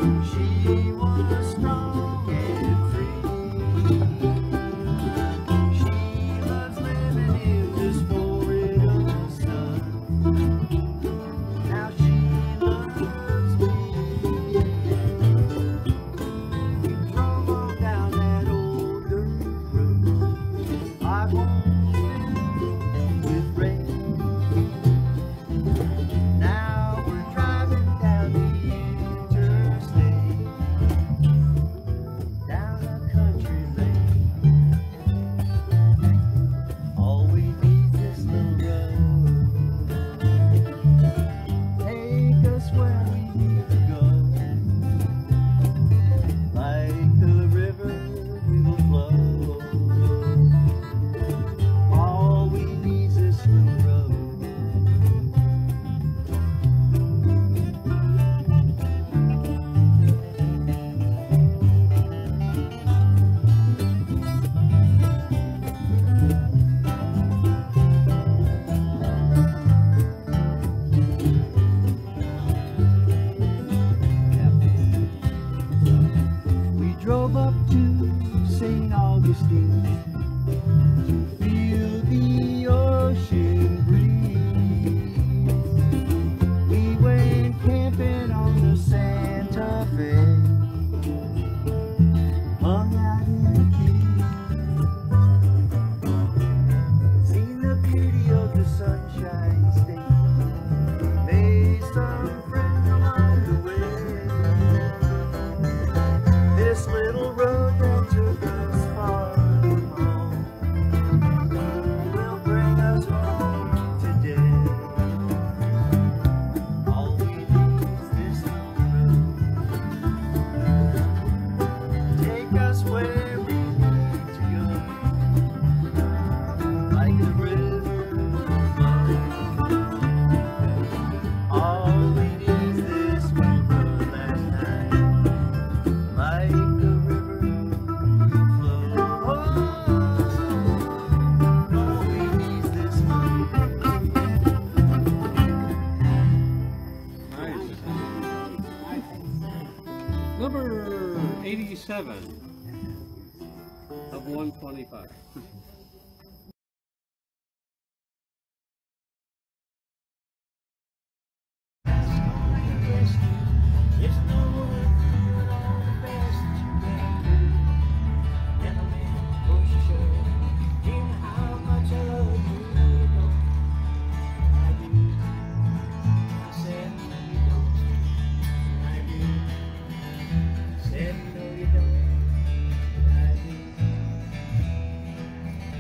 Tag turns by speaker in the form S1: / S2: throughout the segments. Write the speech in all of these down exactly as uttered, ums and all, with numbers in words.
S1: She was strong and free. She loves living in this Florida sun. Now she loves me. We drove on down that old dirt road. I won't fill with rain. Now we're driving down the interstate, down a country lane. All we need is this little road. Take us where we need to go. Like the river we will flow. All we need is this little road. We drove up to Saint Augustine to feel the ocean breeze. We went camping on the Santa Fe, hung out in the Keys, seen the beauty of the Sunshine State, made some friends along the way. This little road that took us far from home will bring us home today. All we need is this little road. Take us where we need to go, like the river flows. All we need is this we rode last night, like the river flows. All we need is this little
S2: Nice. Number eighty-seven of one twenty-five.
S1: It's no work, but all the best you can do. Gentlemen, push your shirt, you know how much I love you. Don't I do? I said no you don't. I do. Said no you don't. I do.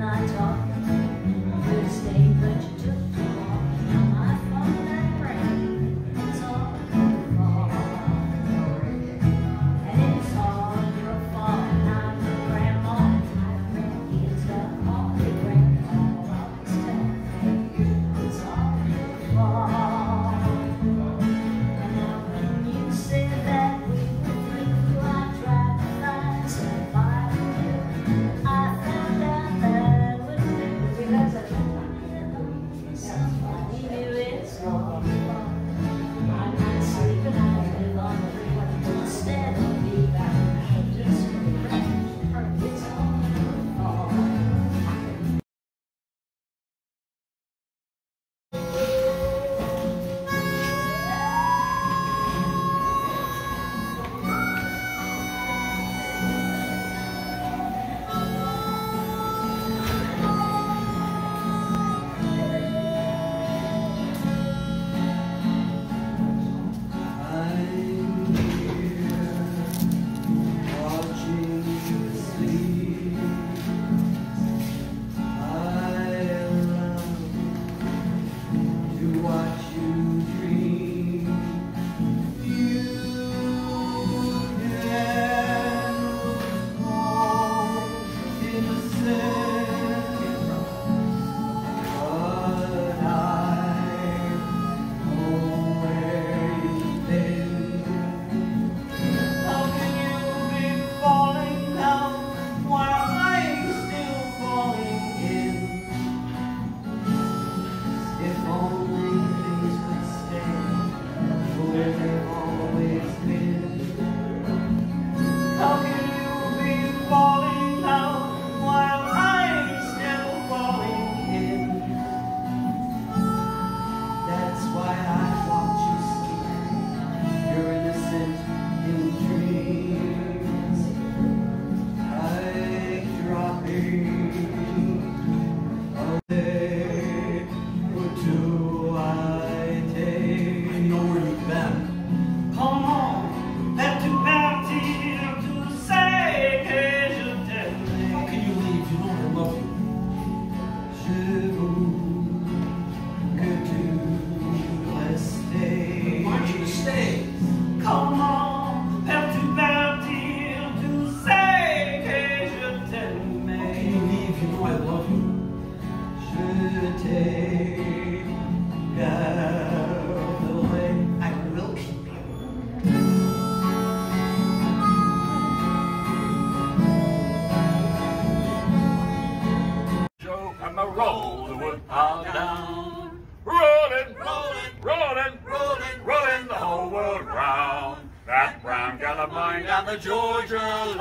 S3: roll the woodpile down. Rolling, rolling, rolling, rolling, rolling the whole world round. That brown gal of mine down the Georgia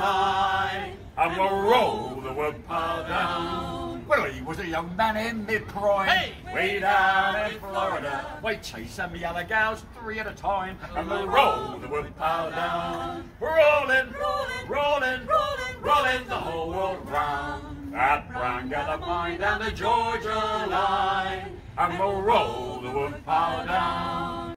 S3: line. I'm gonna roll the woodpile down. Well, he was a young man in mid-prime, hey, way down in Florida. Way chasing me other gals three at a time. I'm gonna roll the woodpile down. Rolling, rolling, rolling, rolling, rolling the whole world round. That brown gal of mine down the Georgia line. I'm gonna roll the woodpile down.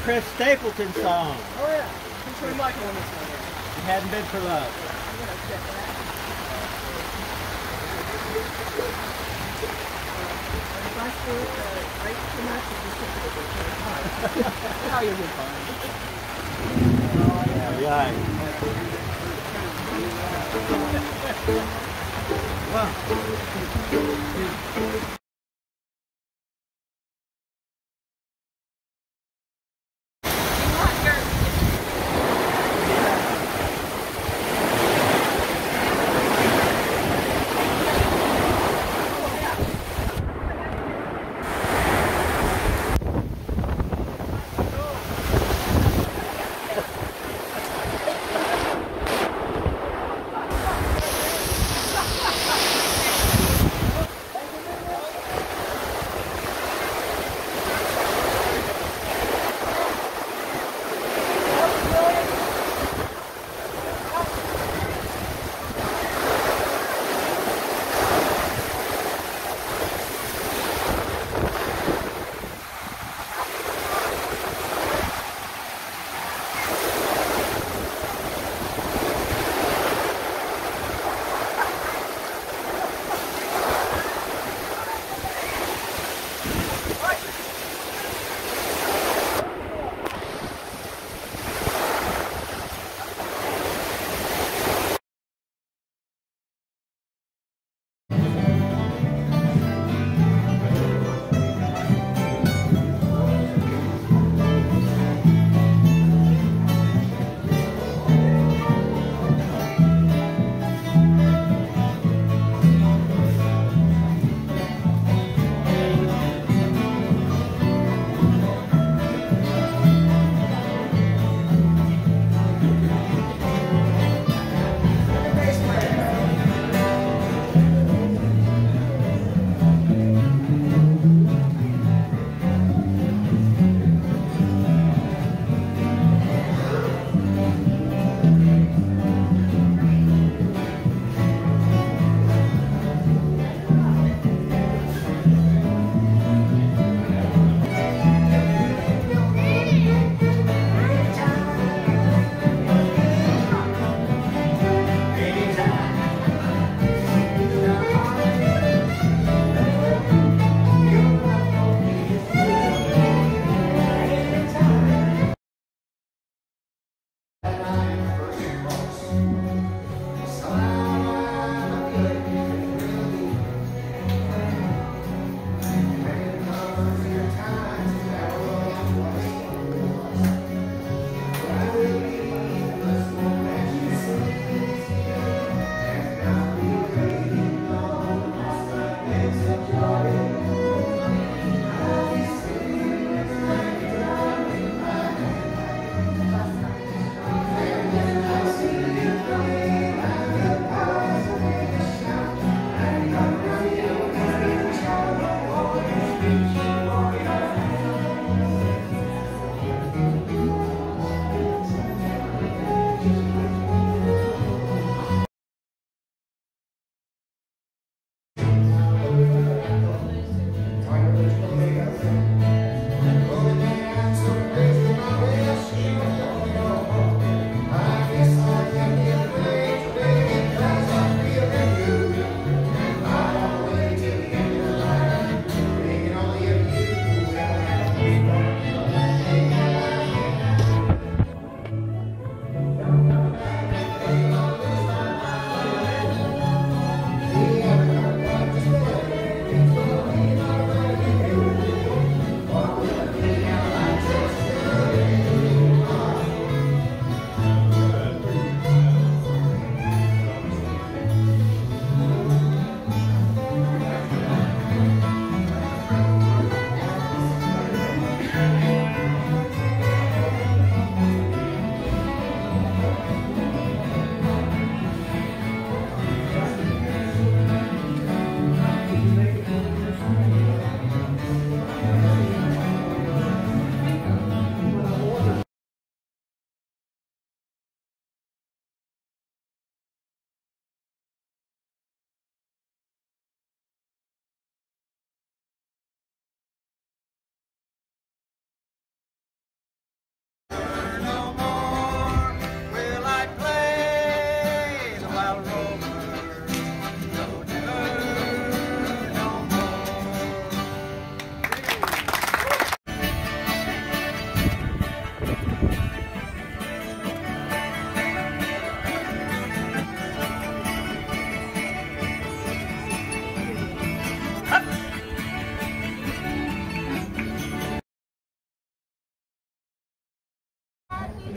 S1: Chris Stapleton song.
S4: Oh yeah. Who's Troy Michael on this one?
S1: It hadn't been for love.
S4: I'm gonna check that. If I screw it uh, right too much, it's just a bit of Oh, you'll be fine.
S1: Yeah, yeah. Well.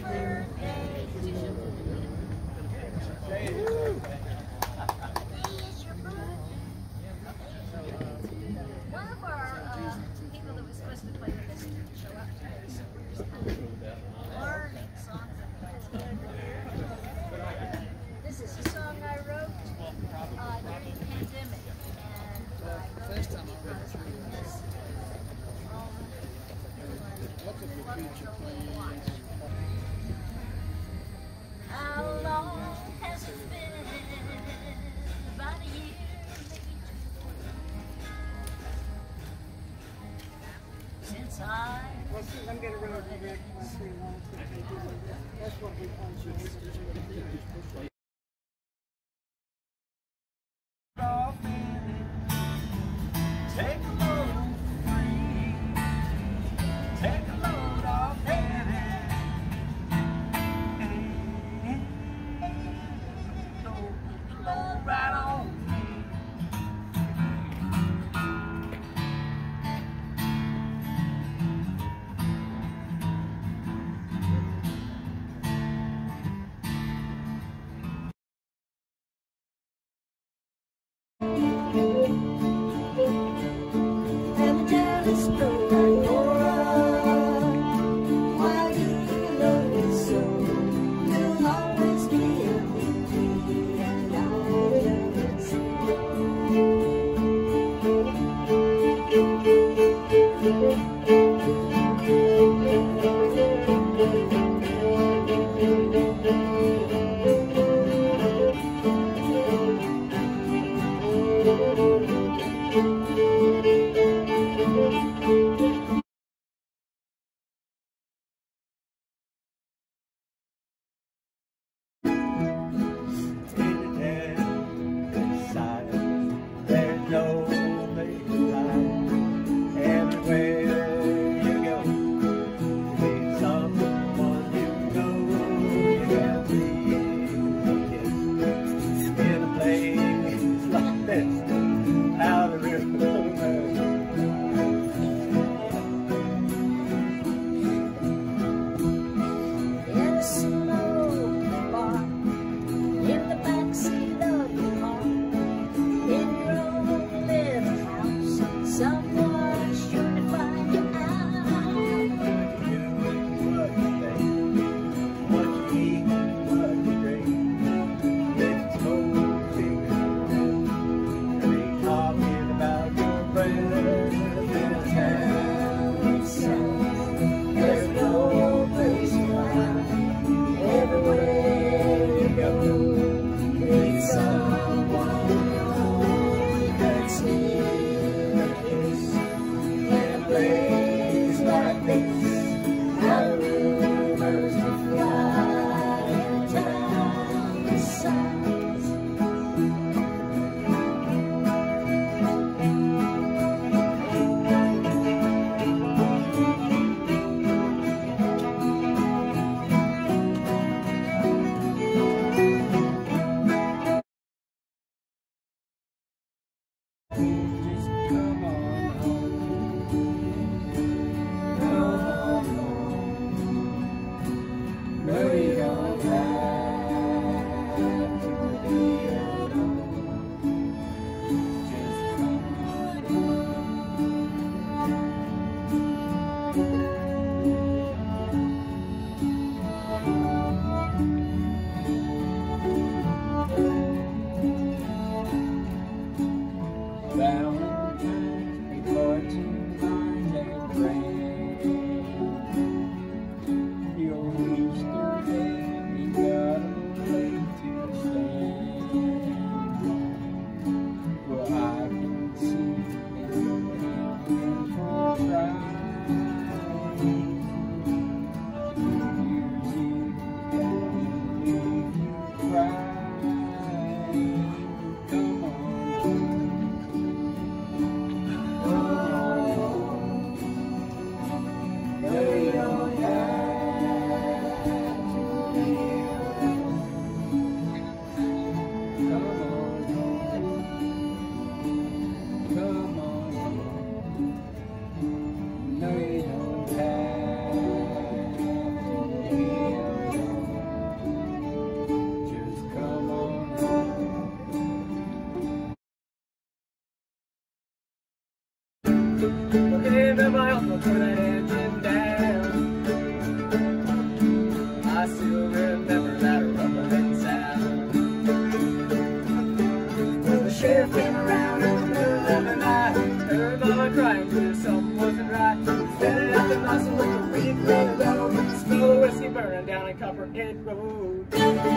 S5: One of our uh, people that was supposed to play with us didn't show up today, so we're just kind of learning songs. This is a song I wrote uh, during the pandemic, and uh, I wrote it because we missed all the wonderful watch. How long has it been? About a year, since I
S4: Well, see, I'm gonna run over there. One, three, one, two, three, four. That's what we want.
S1: Take a load free. Take a load off Danny. Load right on me.
S6: And the jealous blow like Laura. Why do you love me so? You'll always be a me, and I'll love it so.
S1: There's no place to hide. Everywhere you go, meet someone you know. You can see in a place like this, out of river.
S6: In a smoke bar, in the backseat of your car, in your own little house, someone's sure to find you out.
S1: What you do and what you think, what you eat and what you drink. It's smoke cigarettes, and they talking about your friends in town.
S6: There's no place to hide. Everywhere you go, meet someone you know. You can steal a kiss in a place like this. How rumors to fly in town besides.
S1: Just come on home. Come home. No, you don't have to be alone. Just come Valentine's before tonight and rain. Your Easter egg, you got a leg to stand. Well, I can see that you're down for pride. Years you got me leave you cry. Come on. No, you don't have I still remember that rumbling sound. The sheriff came around in the middle of the night, heard mama crying, knew something wasn't right. Standing at the nozzle with a big red low, the smell of whiskey burning down a Copperhead Road.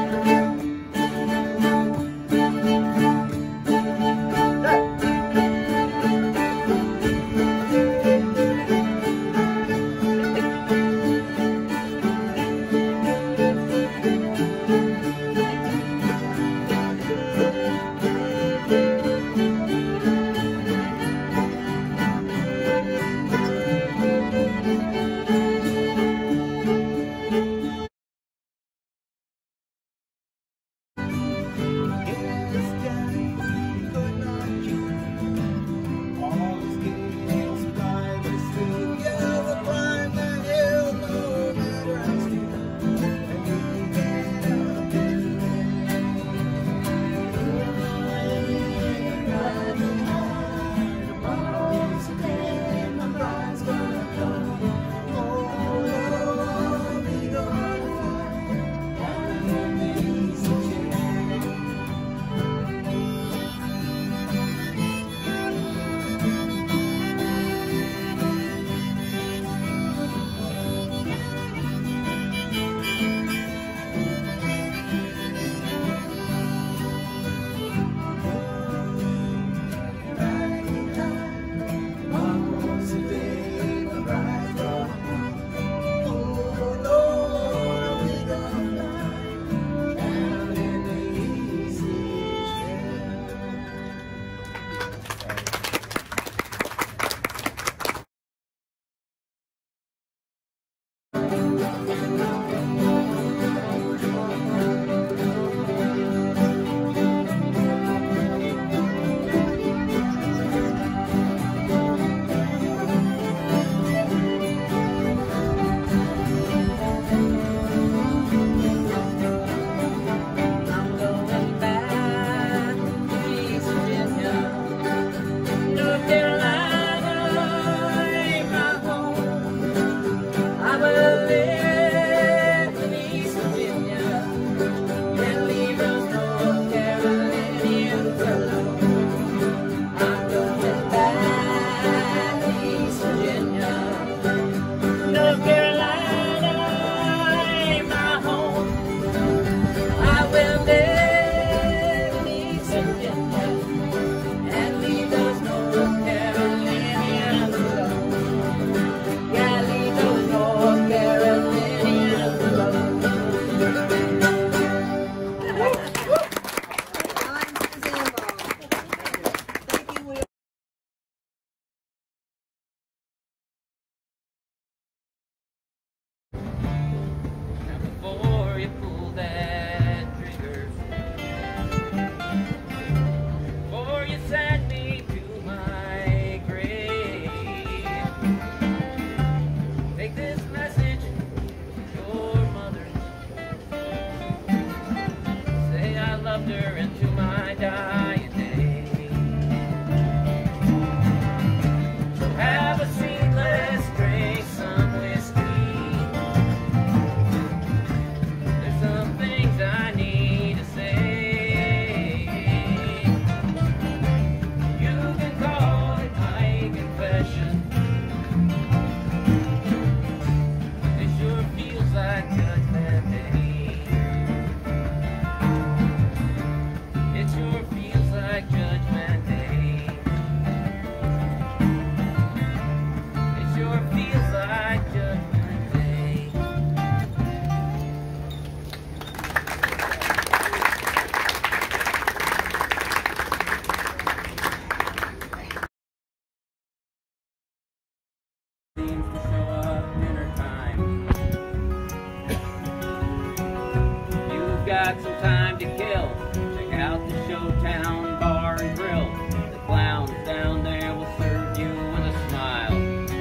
S7: got some time to kill, check out the Showtown Bar and Grill. The clowns down there will serve you with a smile.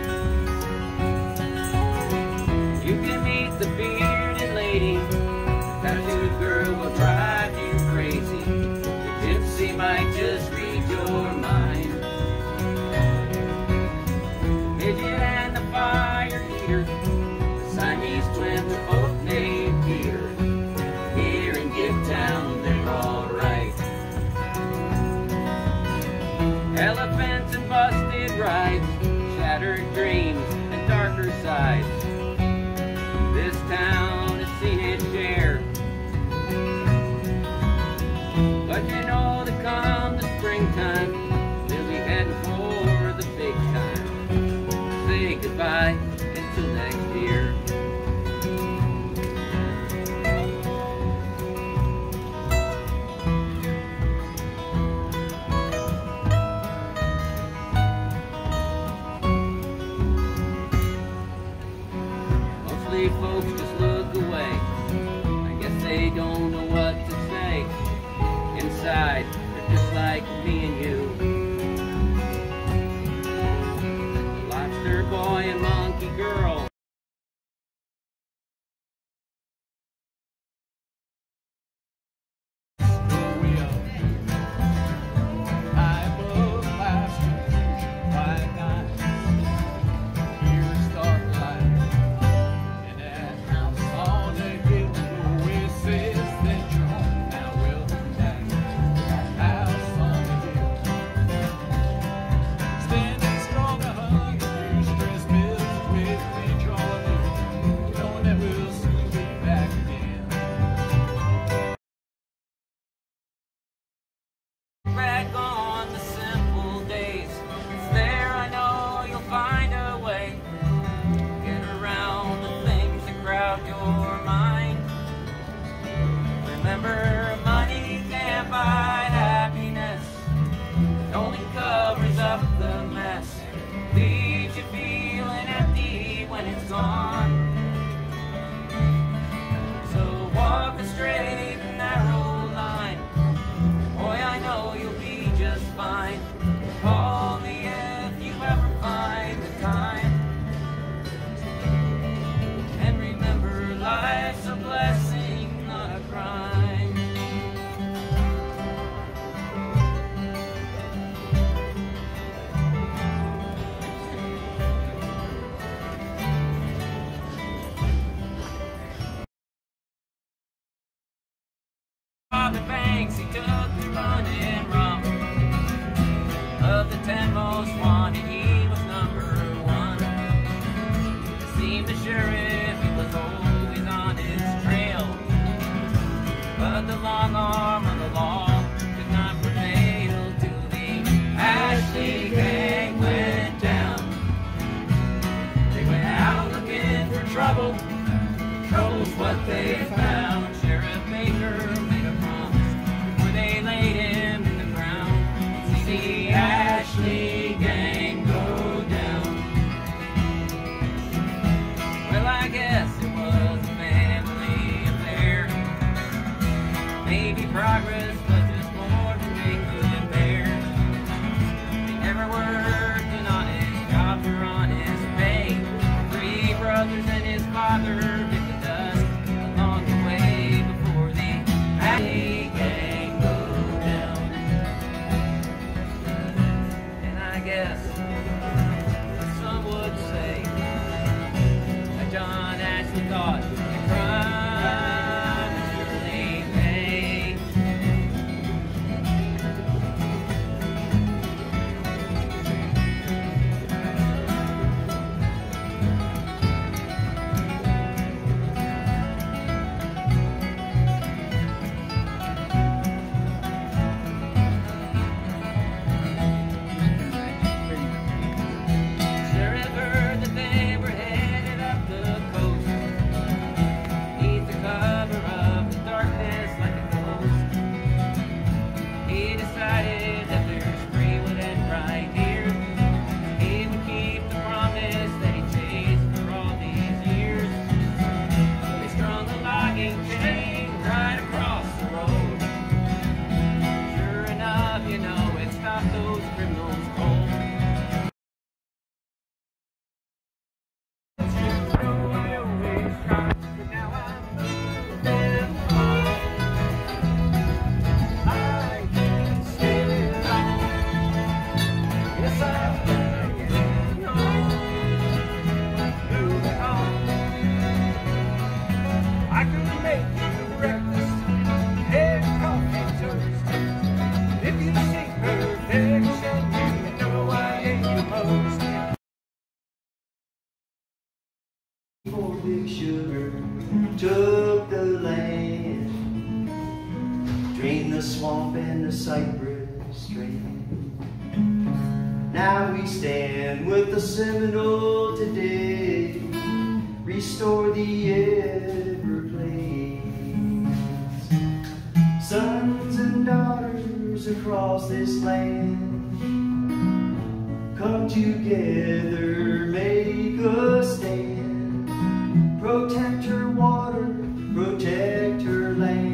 S7: You can meet the bearded lady, the tattooed girl will drive you crazy. The gypsy might just read your mind. Midget and the fire eater, the Siamese twins are both named Peter. they don't know what to say. Inside, they're just like me and you. Lobster boy and monkey girl.
S8: Back on the simple days, it's there I know you'll find a way. Get around the things that crowd your mind. Remember, money can't buy happiness. It only covers up the mess. Leaves you feeling empty when it's gone. So walk a straight and narrow line. Boy, I know you'll be just fine. Call me if you ever find the time. And remember, life's a blessing, not a crime. Robbing banks, he took the running rum. Of the ten most wanted, he was number one. It seemed the sheriff, he was always on his trail. But the long arm of the law could not prevail till the Ashley gang went down. They went out looking for trouble. Trouble's what they found. Sheriff Baker made a promise before they laid him in the ground. See the Ashley gang go down. Well, I guess it was a family affair. Maybe progress was just more than they could bear. They never worked an honest job for honest pay. Three brothers and his father bit the dust along the way before the Ashley gang go down. And I guess some would say that John Ashley thought the crime was surely paid. Sheriff heard that they were headed up the coast, beneath the cover of the darkness like a ghost. He decided that their spree would end right here. He would keep the promise that he chased for all these years. So they strung a logging chain right across the road. Sure enough, you know, it stopped those criminals cold.
S1: I could make you breakfast, egg, coffee, toast. If you see perfection, you know I ain't the most.
S6: Before Big Sugar took the land, drained the swamp and the cypress stream. Now we stand with the Seminole today, restore the Everglades. Sons and daughters across this land, come together, make a stand. Protect her water, protect her land.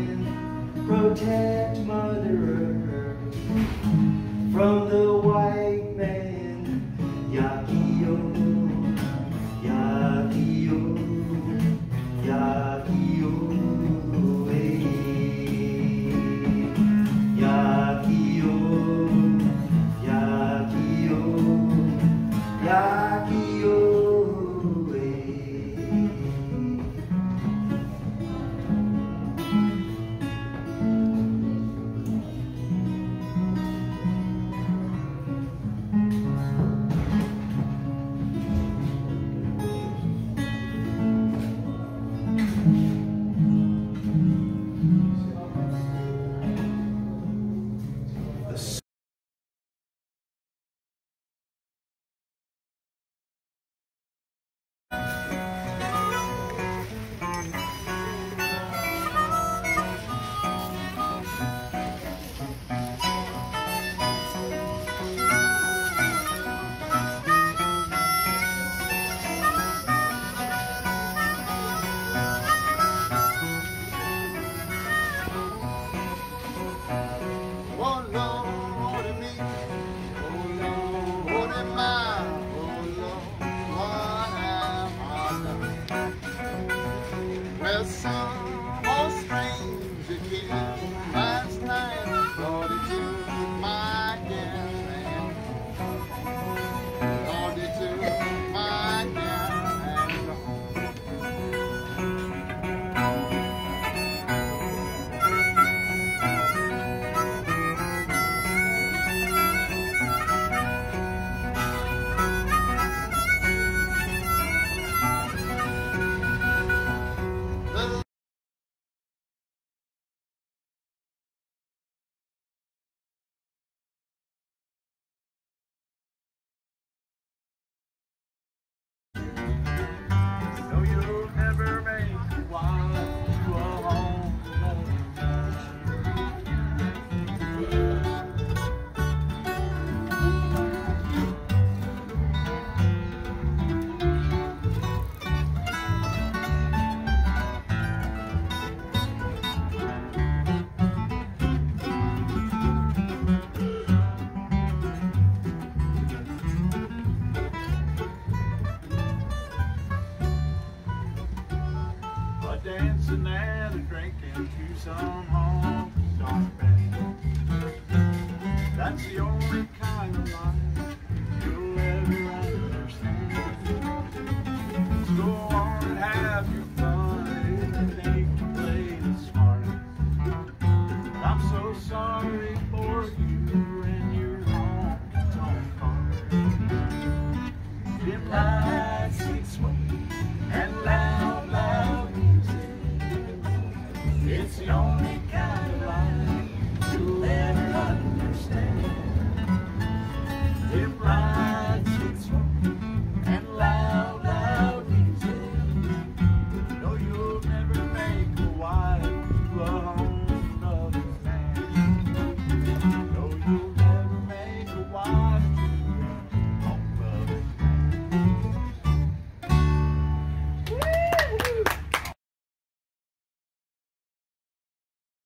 S1: wife to a home dancing and a drinking to some honky-tonk band. That's the only kind of life you'll ever understand. So go on and have your fun if it ain't to play the smartest. I'm so sorry for you and your honky-tonk heart. Dim lights get sweaty and loud, loud. It's the only kind of life you'll ever understand. Dim lights get smoky and loud, loud music. No, you'll never make a wife to a home loving man. No, you'll never make a wife to a home loving man. Woo!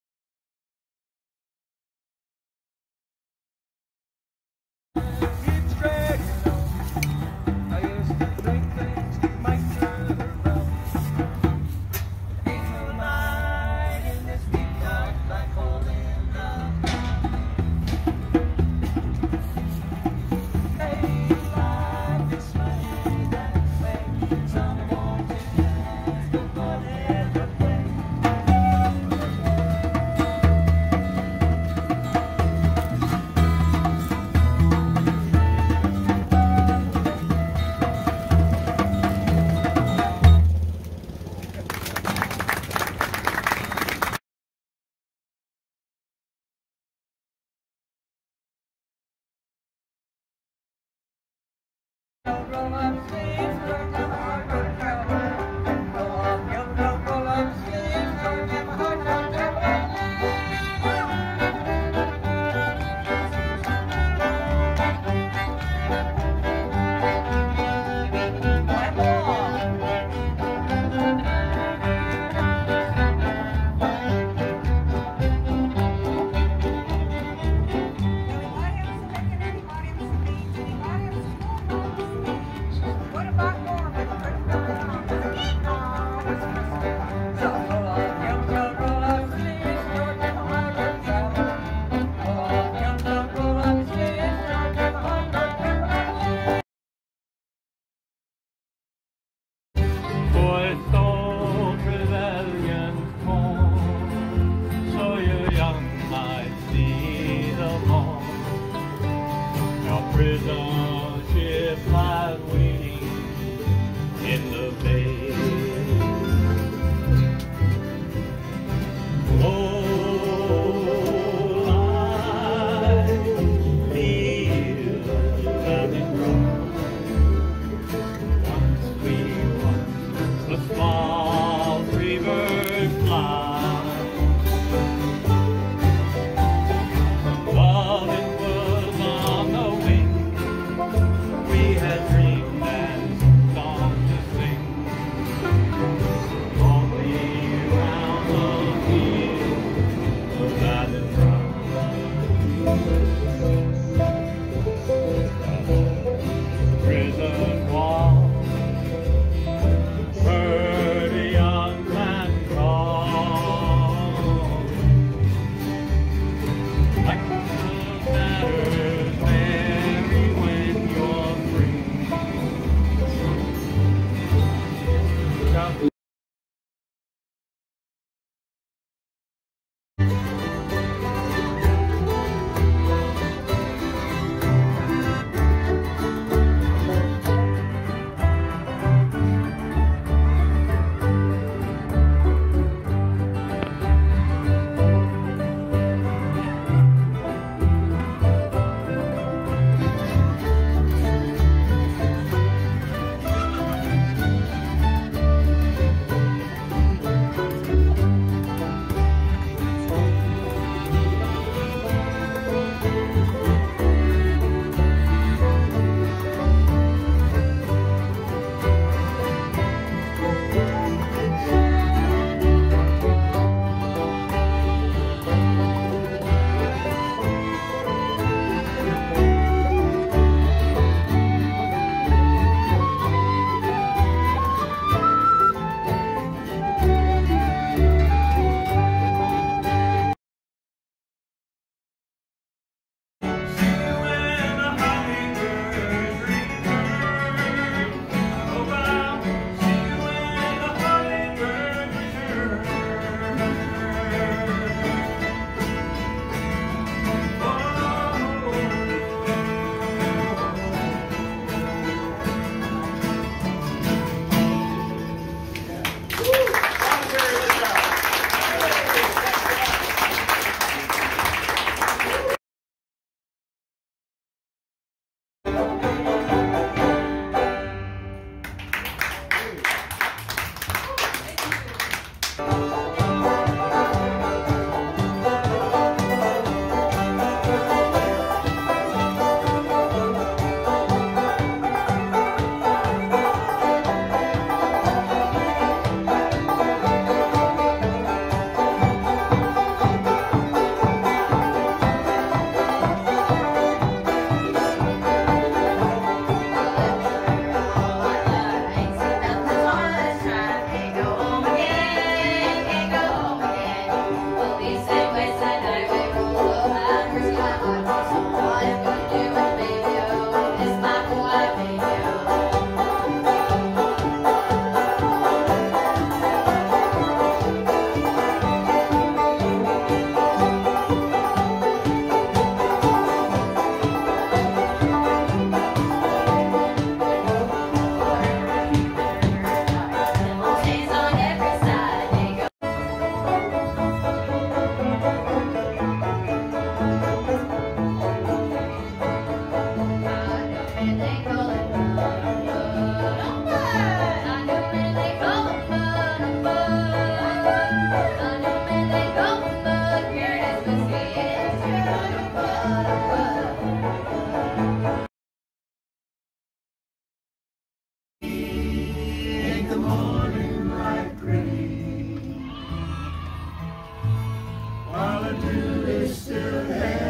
S6: do is still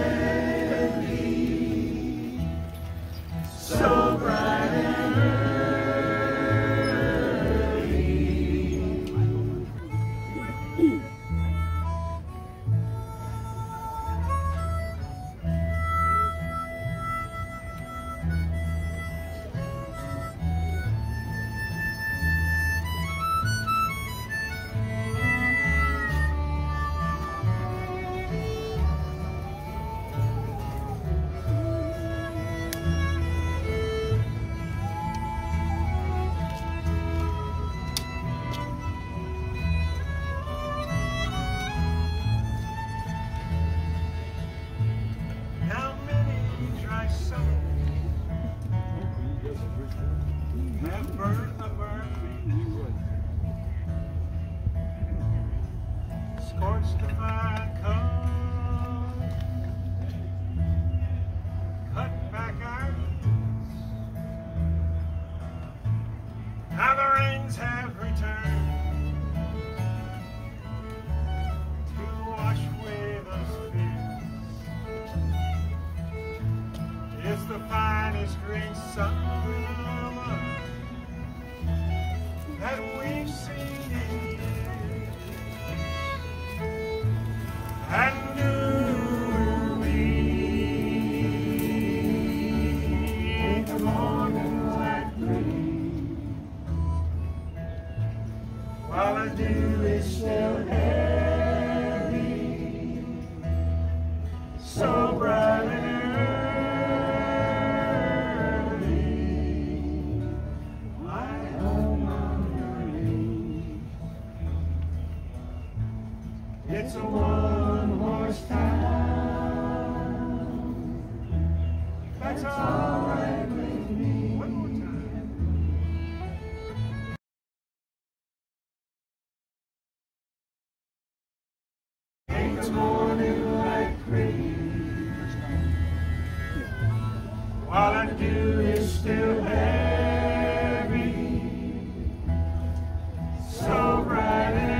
S6: heavy, so bright and early. How many dry summers have burned the burn scorched the fine coal, cut back our roots. Now the rains have returned to wash away those fears. It's the finest green summer that we've seen in years. And do we in the morning light green, while the dew is still heavy, so bright and it's a one-horse town. That's all right with me. One more time. Ain't the morning light pretty, while the dew is still heavy, so bright and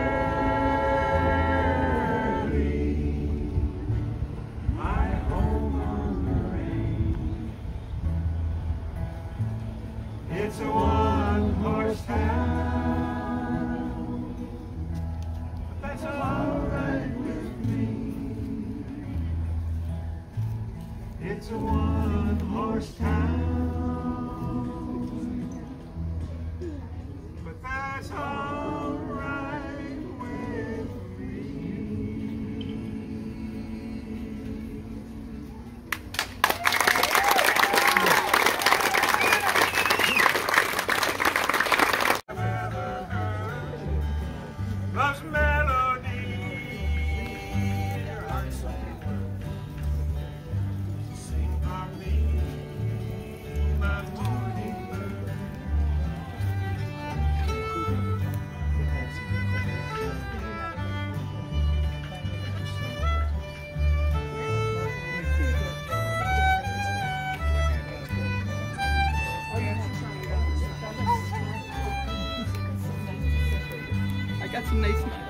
S6: it's a one-horse town, but that's all right with me. It's a one-horse town, but that's all right with me. Love's melody, sing for me, my morning bird.
S9: I got some nice smiles.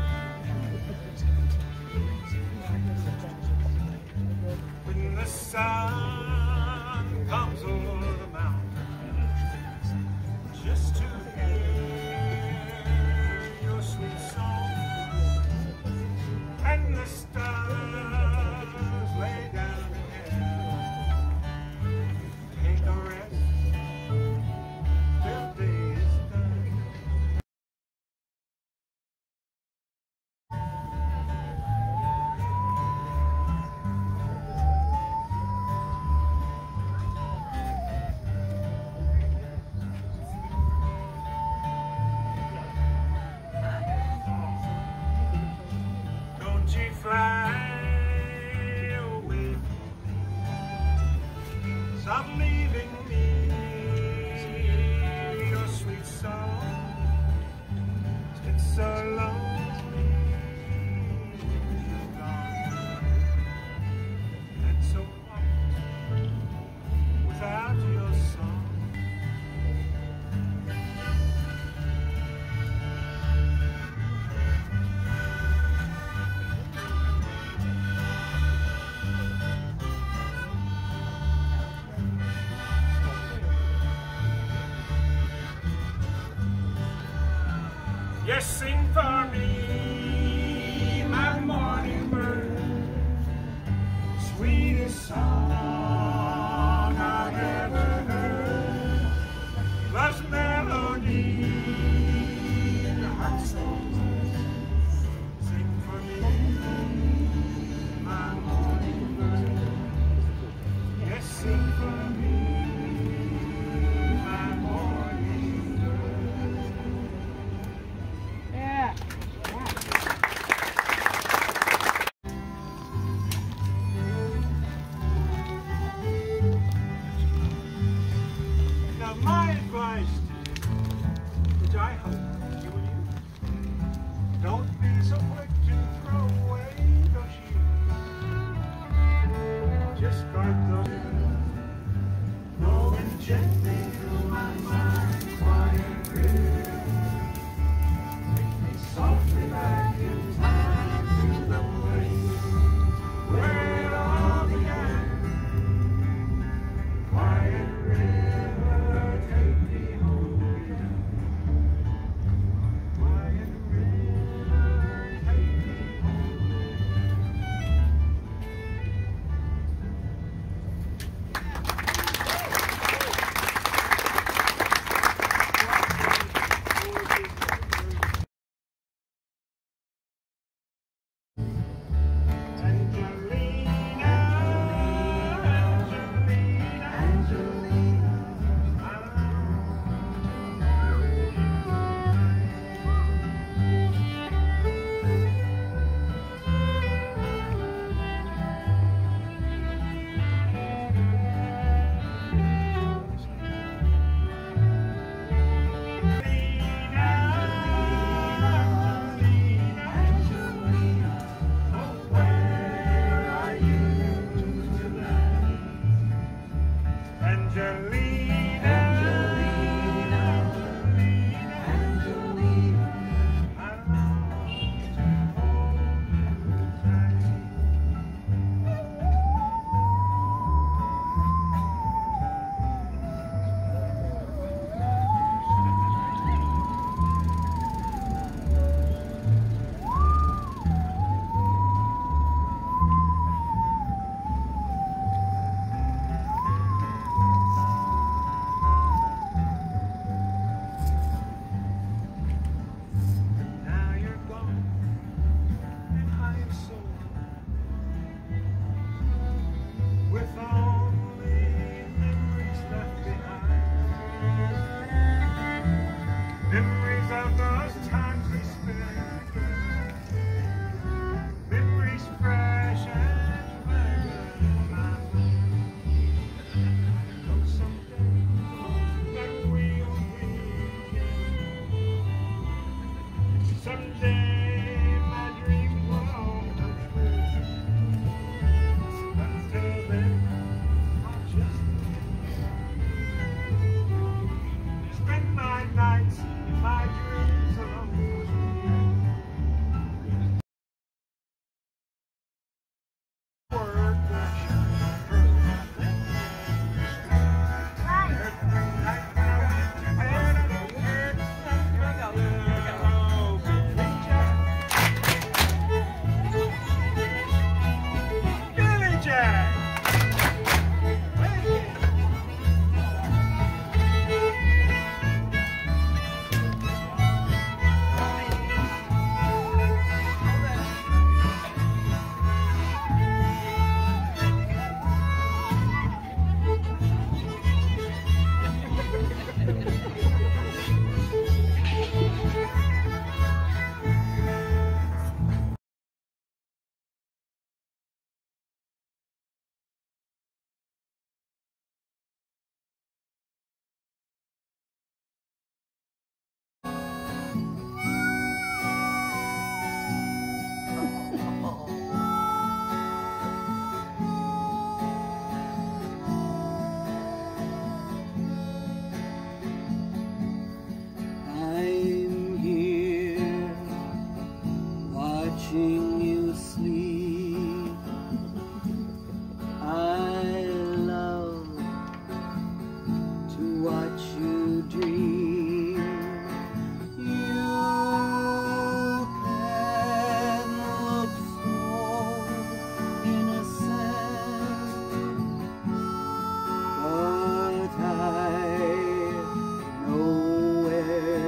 S6: When the sun comes over the mountain, just to hear your sweet song, and the stars lay down there, take a rest till day is done.
S1: to throw away, don't you? Just guard those flowing gently through my mind, quiet river. Take me softly back in time to the place where it all began. Quiet river, take me home again. Quiet river, take me home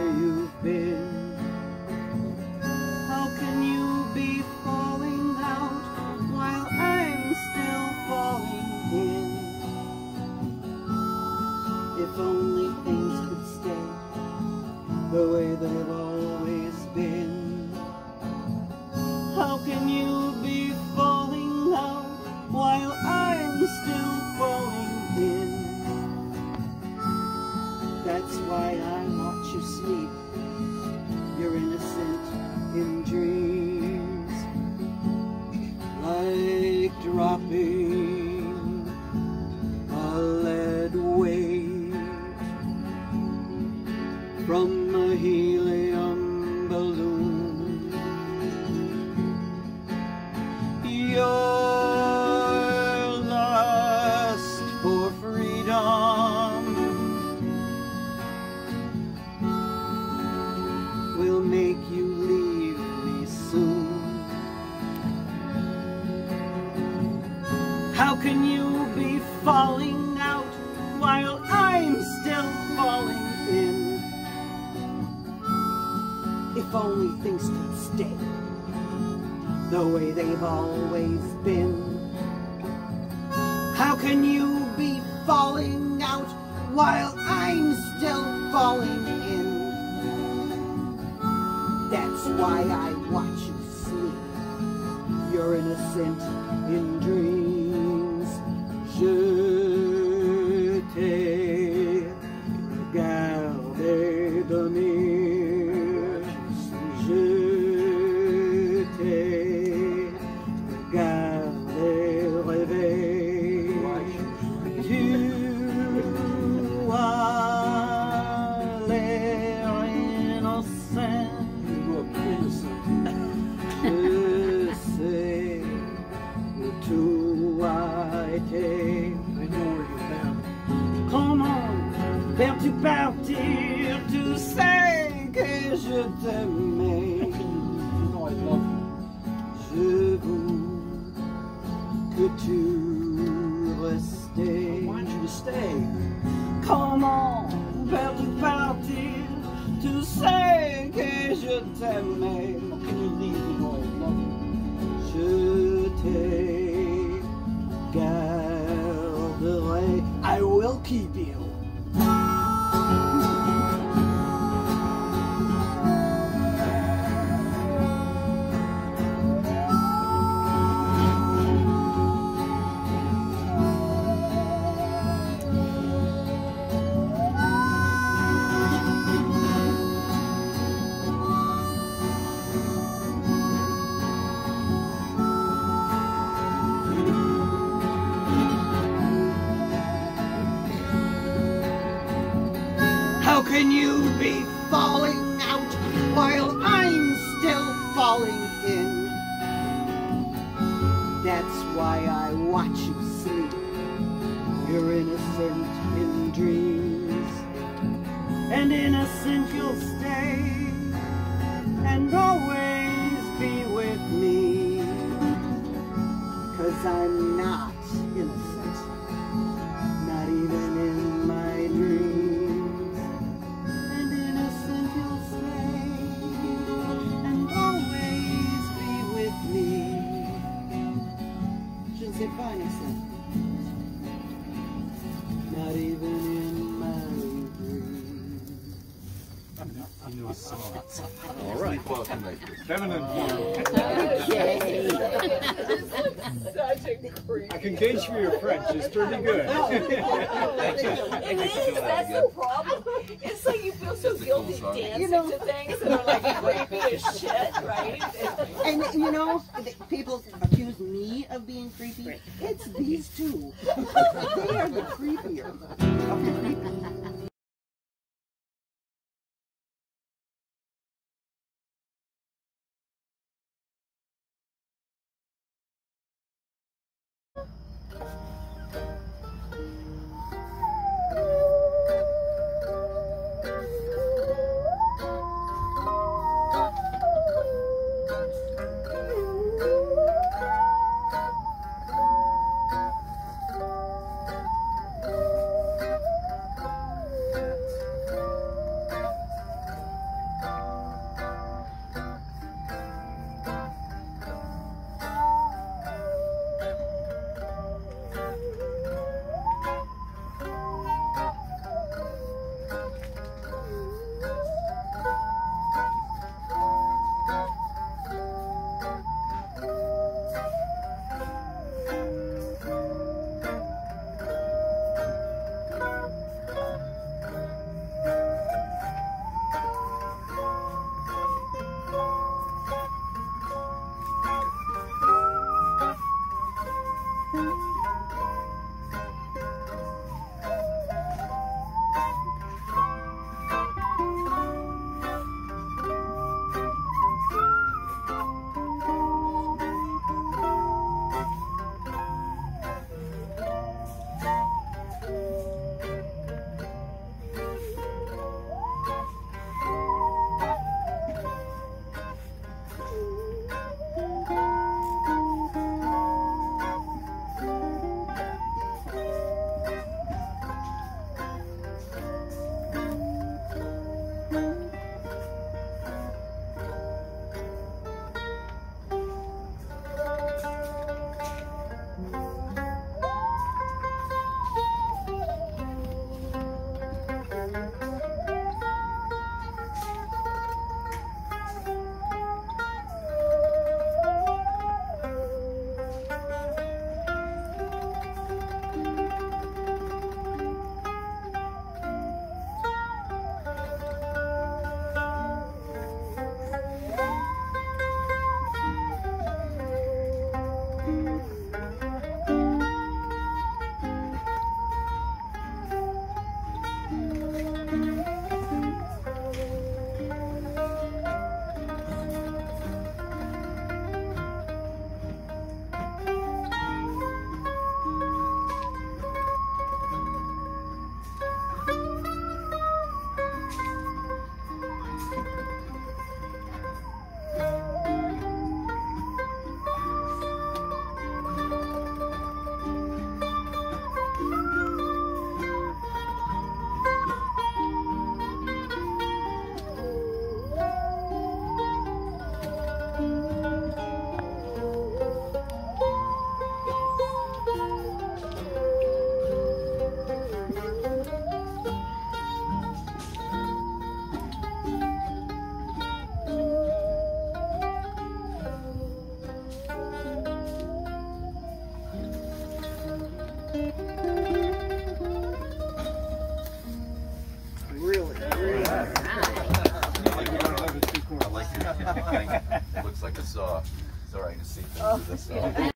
S6: How can you be falling down
S1: How can you be falling out while I'm still falling in? If only things could stay the way they've always been. How can you be falling out while I'm still falling in? That's why I watch you sleep. You're innocent in dreams. Je t'ai gardé dormir. Je t'ai gardé rêver. Tu as l'air innocent. Je sais où tout a été. Comment vers-tu partir? Tu sais que je t'aimais. Je veux que tu restais. Comment vers-tu partir? Tu sais que je t'aimais. Je t'ai garderai. I will keep you. How can you be falling out while I'm still falling in? That's why I watch you sleep. You're innocent in dreams, and innocent you'll stay, and always be with me. 'Cause I'm not innocent, not even in my dreams. C'est pas innocent. Not even in my dreams.
S3: You know a song. All right. Feminine.
S4: Okay.
S5: Such a creep.
S10: I can gauge for your French. It's pretty good.
S5: It is. That's the problem. It's like you feel so guilty dancing
S4: You know-
S5: to things that are like creepy as shit, right?
S4: And you know, people accuse me of being creepy. It's these two. They are the creepier of the creepy.
S3: like a saw. It's alright to see through this saw.